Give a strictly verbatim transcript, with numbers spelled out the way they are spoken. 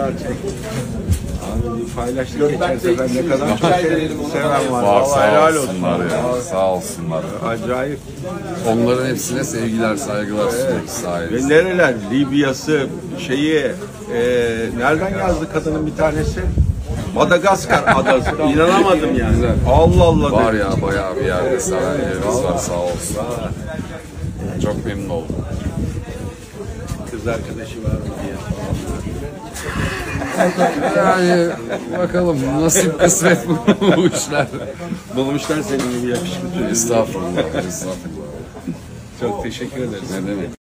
çek. Abi paylaştık geçen sefer ne kadar çok seven var. Var, sağ helal olsunlar olsun. ya. Sağ olsunlar. Acayip. Onların hepsine sevgiler, saygılar sunuyoruz sahibi. Ve nereler? Libya'sı, şeyi, e, nereden yazdı kadının bir tanesi? Madagaskar adası. İnanamadım yani. Güzel. Allah Allah. Var dedim. ya bayağı bir yerde seven yerimiz var sağ olsun. Çok memnun oldum. Kız arkadaşı var mı diye. Yani bakalım nasip kısmet bu, bu işler. Bulmuşlar senin gibi yakışıklı. Estağfurullah, estağfurullah. Çok teşekkür ederiz. Ne demek.